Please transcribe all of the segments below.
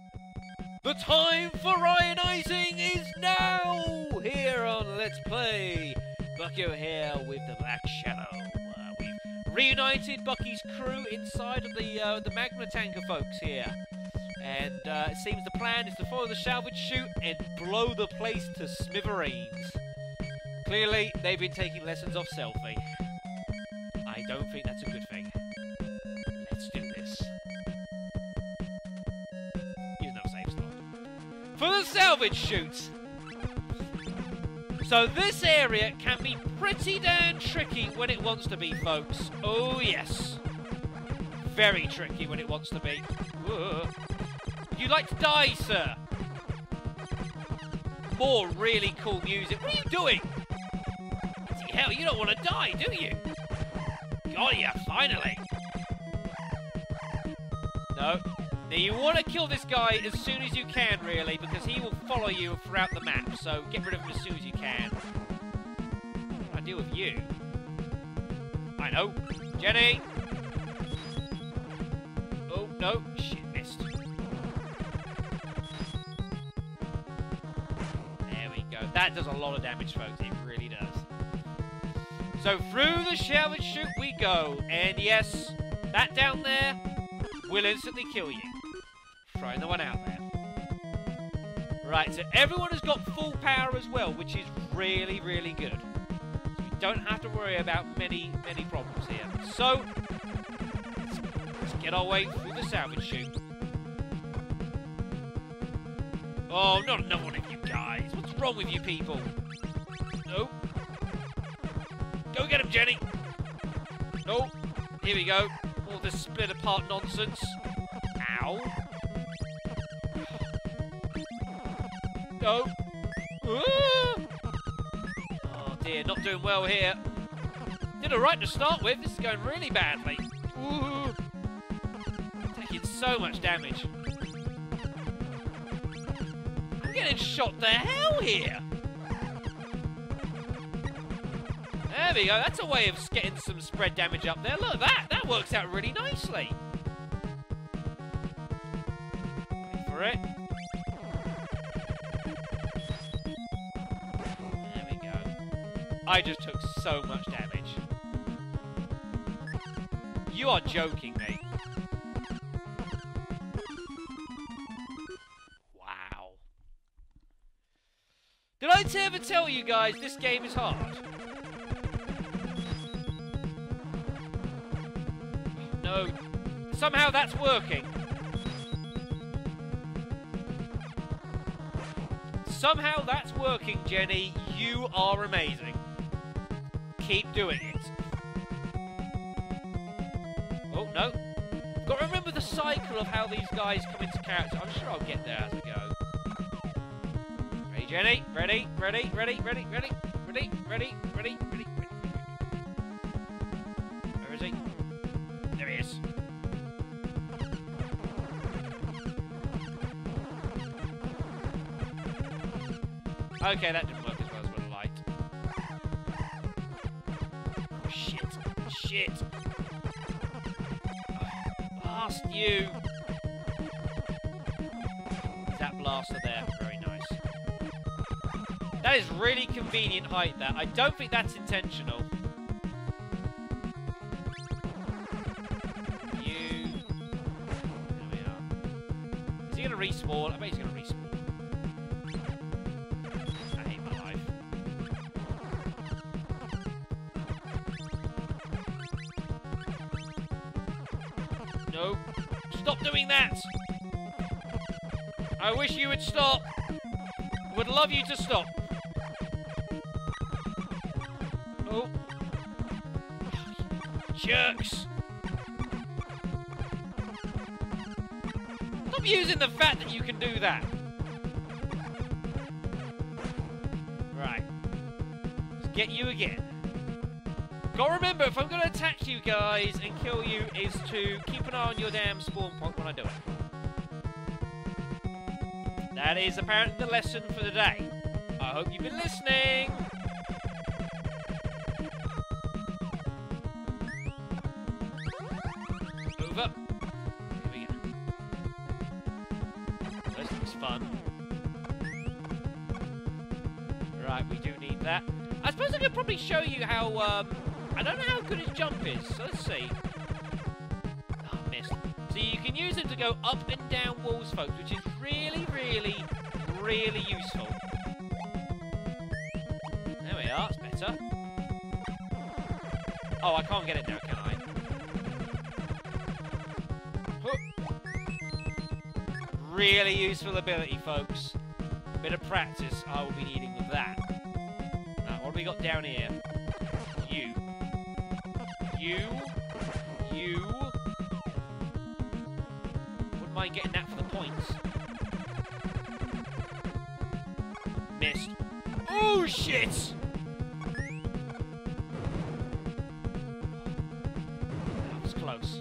The time for ionizing is now! Here on Let's Play Bucky here with the Black Shadow. We've reunited Bucky's crew inside of the Magma Tanker folks here. And it seems the plan is to follow the Salvage Chute and blow the place to smithereens. Clearly, they've been taking lessons off Selfie. I don't think that's a good thing. Let's do this. Use another save slot. For the Salvage Chute! So this area can be pretty damn tricky when it wants to be, folks. Oh yes. Very tricky when it wants to be. Whoa. Would you like to die, sir? More really cool music. What are you doing? Hell, you don't want to die, do you? Got ya, finally. No. Now, you want to kill this guy as soon as you can, really, because he will follow you throughout the map, so get rid of him as soon as you can. What do I deal with you? I know. Jenny! Oh, no. Shit, missed. There we go. That does a lot of damage, folks. It really does. So, through the Salvage Chute we go. And yes, that down there will instantly kill you. Throwing the one out there. Right, so everyone has got full power as well, which is really, really good. So we don't have to worry about many problems here. So, let's get our way through the Salvage Chute. Oh, not another one of you guys. What's wrong with you people? Nope. Go get him, Jenny. Nope. Here we go. All this split apart nonsense. Ow. No. Oh dear, not doing well here. Did alright to start with. This is going really badly. Ooh. Taking so much damage. I'm getting shot to hell here. There we go. That's a way of getting some spread damage up there. Look at that. That works out really nicely. Wait for it. I just took so much damage. You are joking me. Wow. Did I ever tell you guys this game is hard? No. Somehow that's working. Somehow that's working, Jenny. You are amazing. Keep doing it. Oh, no. Got to remember the cycle of how these guys come into character. I'm sure I'll get there as we go. Ready, Jenny? Ready, ready, ready, ready, ready, ready, ready, ready, ready, ready. Where is he? There he is. Okay, that didn't work as well as what I liked. Oh, shit. Shit. Blast you. Is that blaster there? Very nice. That is really convenient height there. I don't think that's intentional. You. There we are. Is he going to respawn? I bet he's going to respawn. No. Stop doing that! I wish you would stop. Would love you to stop. Oh. Jerks. Stop using the fact that you can do that. Right. Let's get you again. Gotta remember, if I'm going to attack you guys and kill you, is to keep an eye on your damn spawn point when I do it. That is apparently the lesson for the day. I hope you've been listening. Over. Here we go. looks fun. Right, we do need that. I suppose I could probably show you how, I don't know how good his jump is, so let's see. Oh, missed. So you can use him to go up and down walls, folks, which is really, really, really useful. There we are, it's better. Oh, I can't get it now, can I? Really useful ability, folks. A bit of practice I will be needing with that. Right, what have we got down here? You. Wouldn't mind getting that for the points. Missed. Oh, shit! That was close.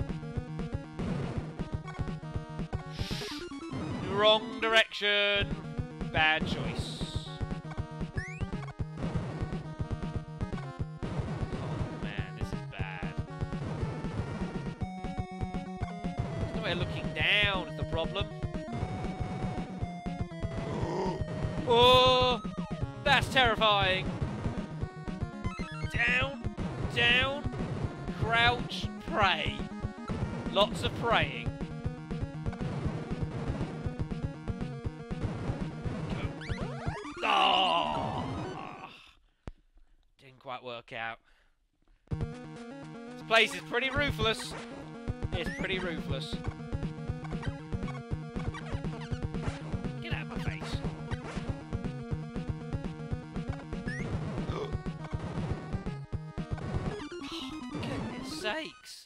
Wrong direction. Bad choice. Oh man, this is bad. There's no way of looking down is the problem. Oh, that's terrifying. Down, down, crouch, pray. Lots of praying. Oh! Didn't quite work out. This place is pretty ruthless. It's pretty ruthless. Get out of my face. Goodness sakes.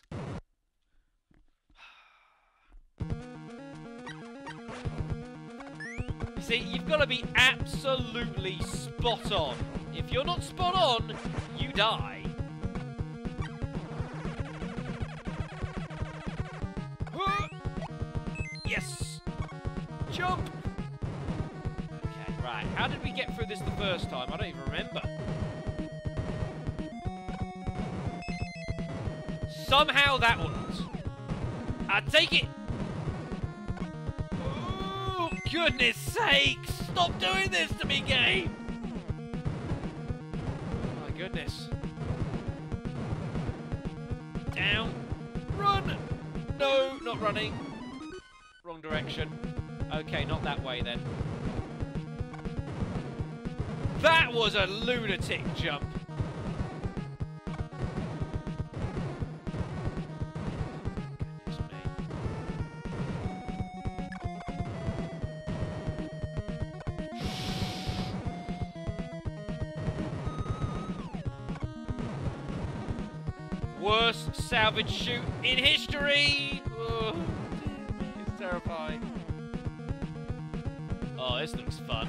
See, you've got to be absolutely spot on. If you're not spot on, you die. Yes! Jump! Okay, right. How did we get through this the first time? I don't even remember. Somehow that worked. I take it! Goodness sakes! Stop doing this to me, game! Oh my goodness. Down. Run! No, not running. Wrong direction. Okay, not that way then. That was a lunatic jump. Worst salvage chute in history! Oh, it's terrifying. Oh, this looks fun.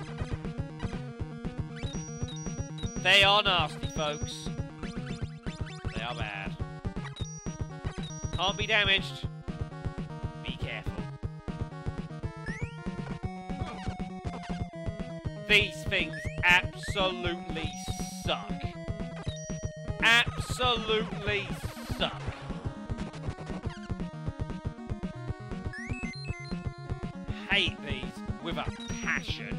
They are nasty, folks. They are bad. Can't be damaged. Be careful. These things absolutely suck. Absolutely suck. Hate these with a passion.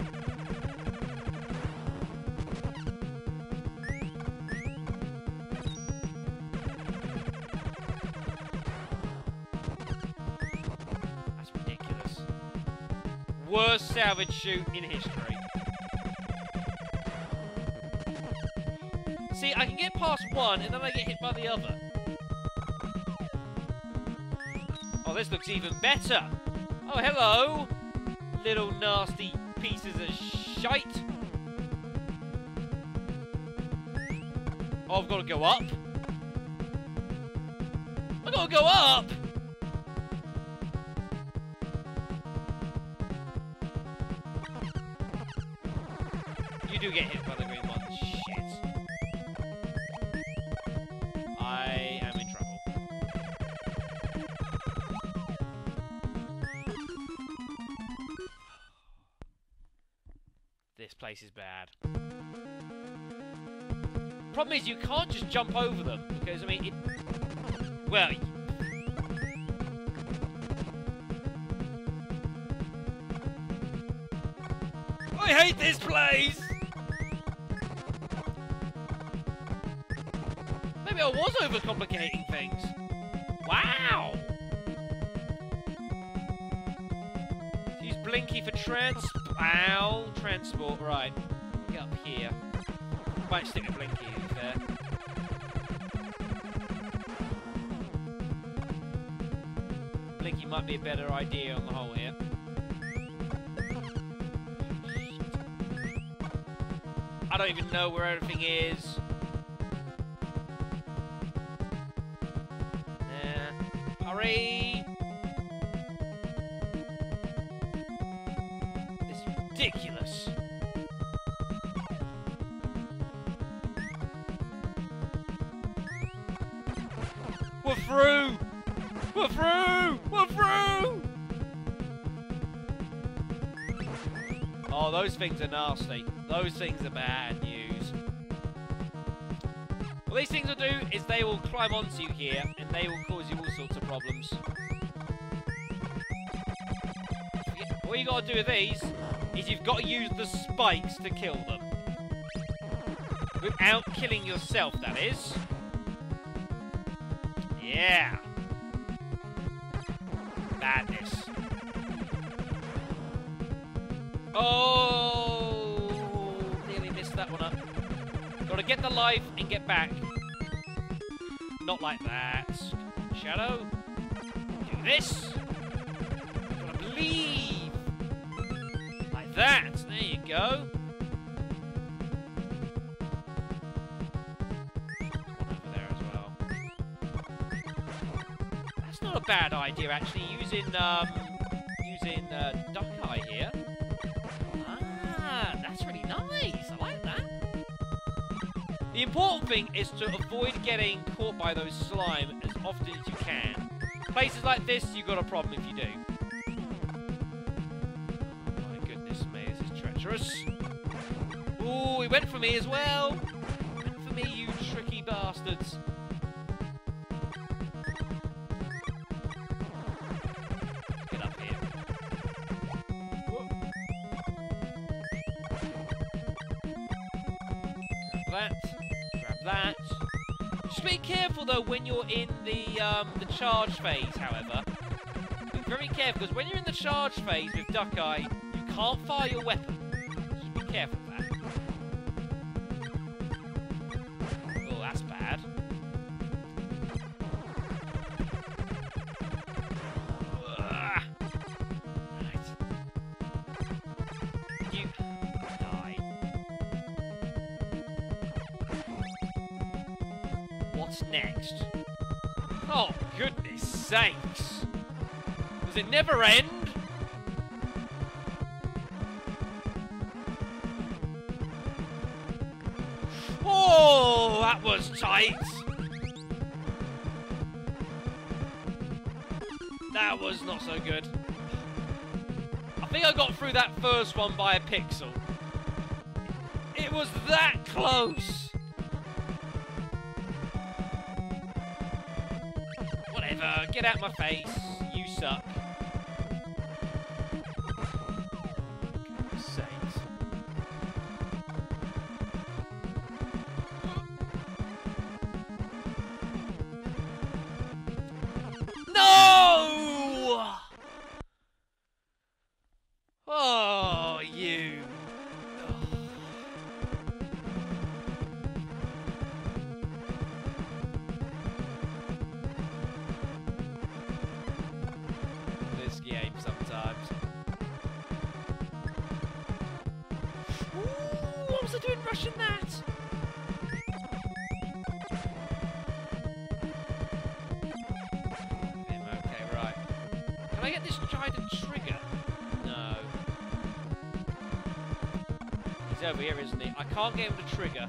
That's ridiculous. Worst salvage chute in history. See, I can get past one, and then I get hit by the other. Oh, this looks even better. Oh, hello, little nasty pieces of shite. Oh, I've got to go up. I've got to go up. You do get hit by the green one. Shit. I am in trouble. This place is bad. Problem is, you can't just jump over them, because, I mean, well... I hate this place! Maybe I was overcomplicating things. Wow! Use Blinky for transport. Right. Get up here. Might stick a Blinky in there. Blinky might be a better idea on the whole here. I don't even know where everything is. Hurry! This is ridiculous. We're through! We're through! We're through! Oh, those things are nasty. Those things are bad news. What these things will do is they will climb onto you here and they will cause you all sorts of problems. What you got to do with these is you've got to use the spikes to kill them. Without killing yourself, that is. Yeah. Badness. Oh, nearly missed that one up. Got to get the life and get back. Not like that. Shadow. Do this. Got to believe. Like that. There you go. Over there as well. That's not a bad idea, actually. Using Duck Eye here. That's really nice. I like that. The important thing is to avoid getting caught by those slime as often as you can. Places like this, you've got a problem if you do. Oh my goodness me, this is treacherous. Ooh, he went for me as well. Went for me, you tricky bastards. Get up here. That. Grab that. Just be careful though when you're in the charge phase, however. Be very careful, because when you're in the charge phase with Duck Eye, you can't fire your weapon. Just be careful of that. Oh, that's bad. Right. You die. What's next? Oh, goodness sakes! Does it never end? Oh, that was tight! That was not so good. I think I got through that first one by a pixel. It was that close! Whatever, get out my face, you suck. Goodness sakes. No! Oh, you. This game sometimes. Ooh, what was I doing rushing that? Okay, right. Can I get this trident trigger? No. He's over here, isn't he? I can't get him to trigger.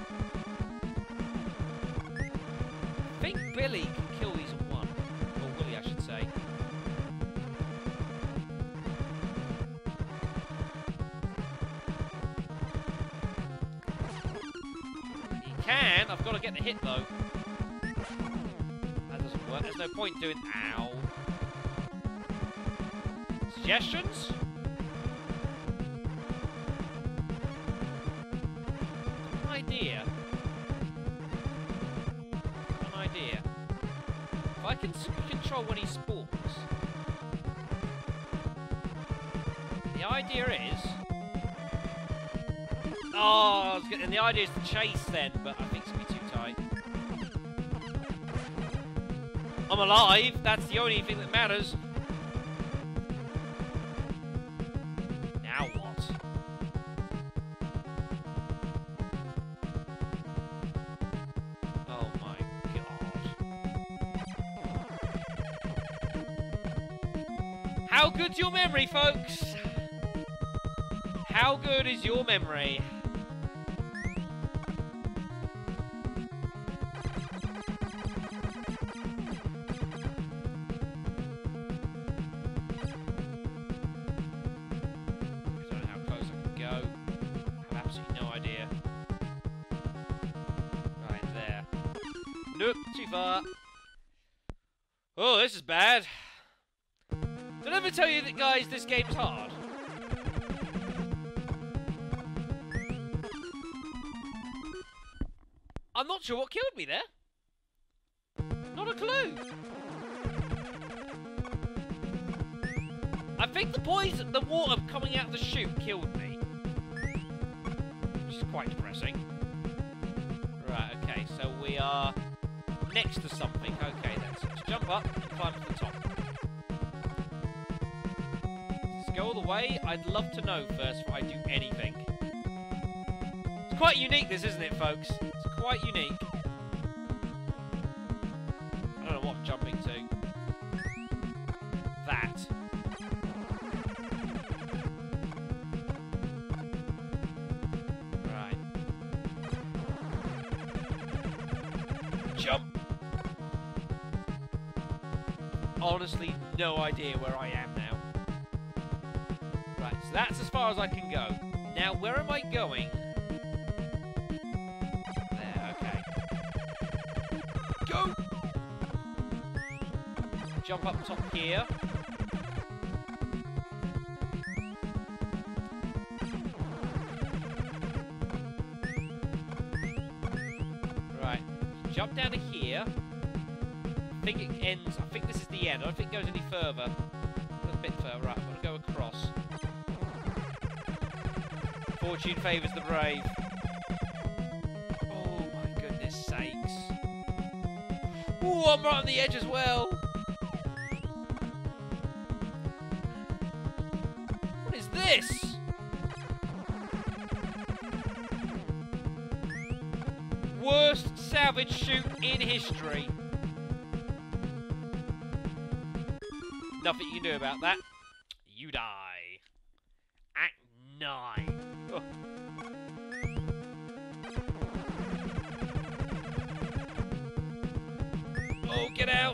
I think Billy can kill these at one. Or Willy, I should say. He can. I've got to get the hit, though. That doesn't work. There's no point doing... Ow. Suggestions? idea. An idea. If I can control when he spawns. The idea is... Oh, and the idea is to chase then, but I think it's going to be too tight. I'm alive, that's the only thing that matters. Now what? Oh my god. How good's your memory, folks? How good is your memory? Nope, too far. Oh, this is bad. Did I ever tell you that, guys, this game's hard? I'm not sure what killed me there. Not a clue. I think the poison, the water coming out of the chute killed me. Which is quite depressing. Right, okay, so we are... next to something. Okay then, so let's jump up and climb to the top. Let's go all the way. I'd love to know first before I do anything. It's quite unique this, isn't it, folks? It's quite unique. I don't know what I'm jumping to. That. Right. Jump! Honestly, no idea where I am now. Right, so that's as far as I can go. Now, where am I going? There, okay. Go! Jump up top here. Right, jump down to here. I think it ends. I think this is the end. I don't think it goes any further. A bit further. Right, I'm going to go across. Fortune favours the brave. Oh my goodness sakes. Ooh, I'm right on the edge as well. What is this? Worst salvage chute in history. Nothing you can do about that. You die. Act 9. Oh. Oh, get out!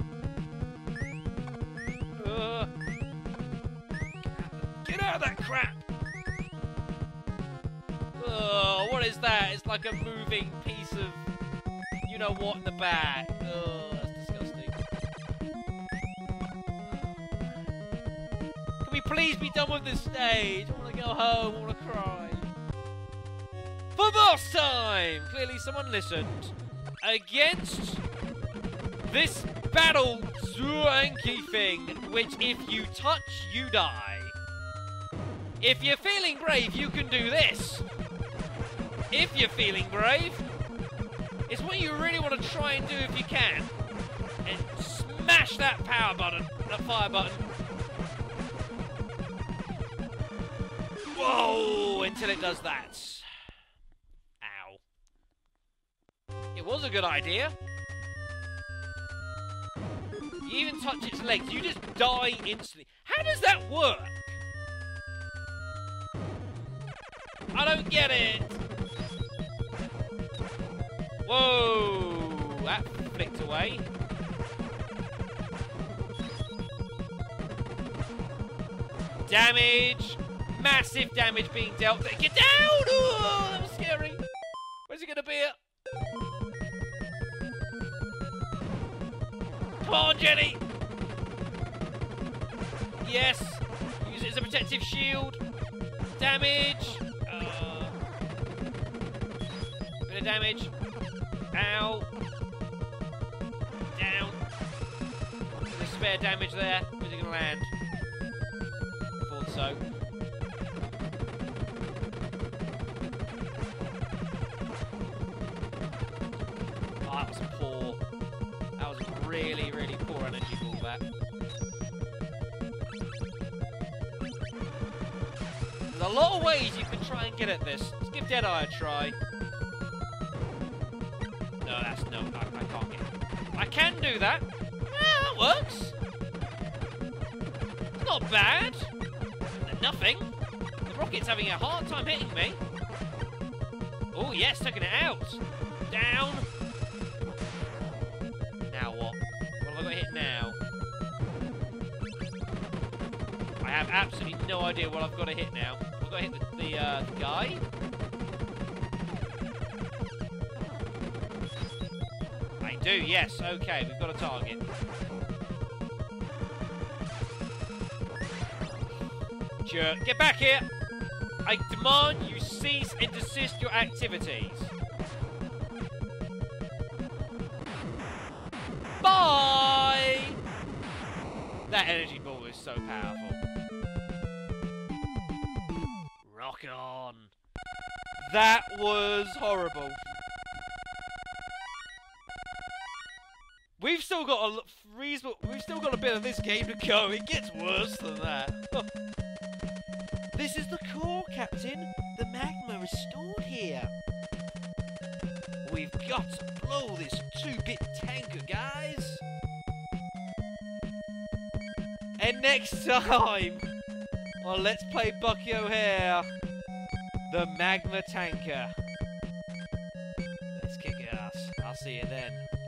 Get out of that crap! Oh, what is that? It's like a moving piece of you-know-what in the back. Oh, that's disgusting. Can we please be done with this stage? I want to go home, I want to cry. For boss time! Clearly someone listened. Against this battle zwanky thing, which if you touch, you die. If you're feeling brave, you can do this. If you're feeling brave, it's what you really want to try and do if you can. And smash that power button, that fire button. Whoa, until it does that. Ow. It was a good idea. You even touch its legs, you just die instantly. How does that work? I don't get it. Whoa, that flicked away. Damage. Massive damage being dealt. Get down! Oh, that was scary. Where's it going to be at? Come on, Jenny! Yes! Use it as a protective shield. Damage! of damage. Ow. Down. There's spare damage there. Where's it going to land? Thought so. Oh, that was poor. That was really, really poor energy ball, that. There's a lot of ways you can try and get at this. Let's give Deadeye a try. No, that's no, I can't get it. I can do that. Yeah, that works. It's not bad. Nothing. The rocket's having a hard time hitting me. Oh, yes, taking it out. Down. Now what? What have I got to hit now? I have absolutely no idea what I've got to hit now. I've got to hit the guy. I do, yes. Okay, we've got a target. Jerk, get back here! I demand you cease and desist your activities. Bye! That energy ball is so powerful. Rock on. That was horrible. We've still got a reasonable. We've still got a bit of this game to go. It gets worse than that. This is the core, Captain. The magma is stored here. We've got to blow this 2-bit tanker, guys. And next time on Let's Play Bucky O'Hare, the Magma Tanker. Let's kick ass. I'll see you then.